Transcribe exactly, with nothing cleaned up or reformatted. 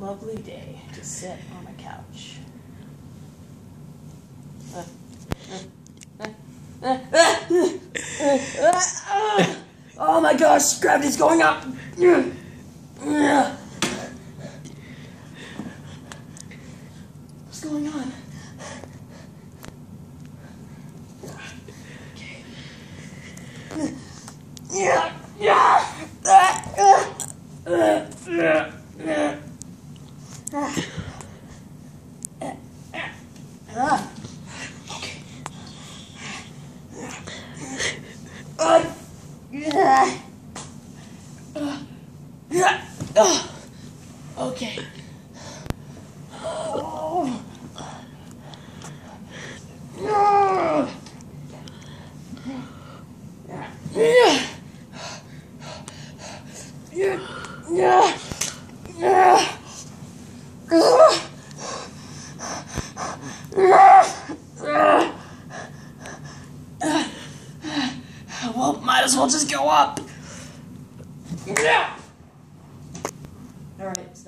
lovely day to sit on a couch. Oh my gosh, gravity's going up! What's going on? Okay. Yeah, yeah. Okay. Uh, yeah. Uh, yeah. Uh, okay. Oh. Yeah. Yeah. Yeah. Yeah. Yeah. Well, might as well just go up. Yeah. All right.